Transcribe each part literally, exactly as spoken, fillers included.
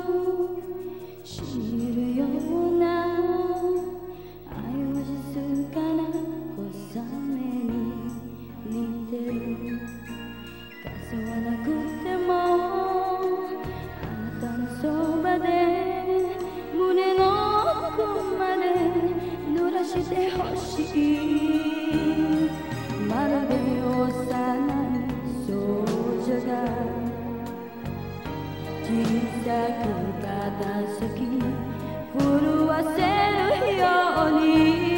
しみるような愛は静かな小雨に似てる。傘はなくてもあなたのそばで胸の奥まで濡らしてほしい。まるで幼い少女が小さく片先震わせるように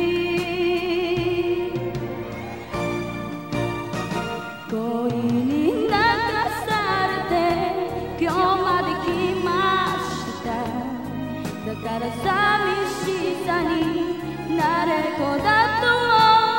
恋に流されて今日まで来ました。だから寂しさに慣れっこだと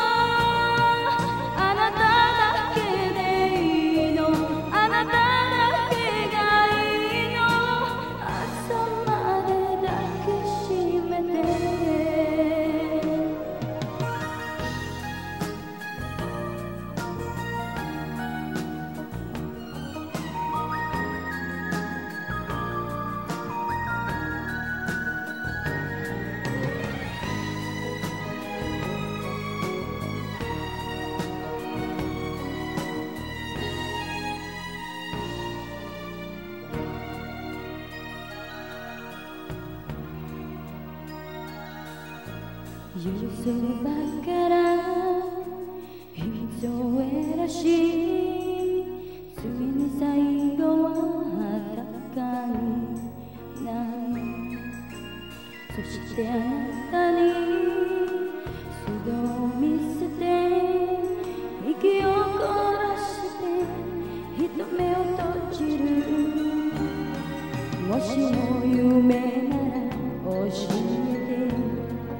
許せばから秘密を減らしついに最後は裸になる。そしてあなたに素を見せて息を凝らして一目を閉じる。もしも夢なら教えて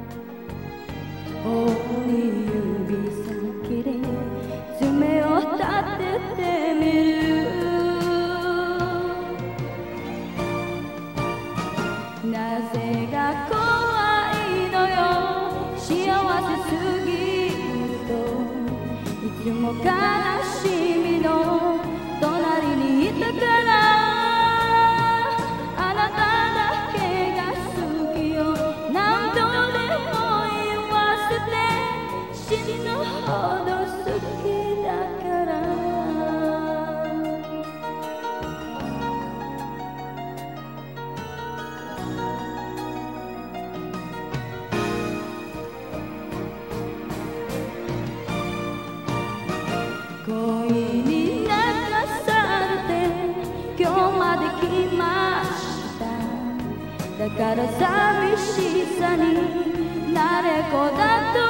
指先で爪を立ててみる。なぜが怖いのよ。幸せすぎるといつも悲しみの隣にいたからあなただけが好きよ。何度でも死ぬほど好きだから恋に流されて今日まで来ました。だから寂しさに慣れっこだと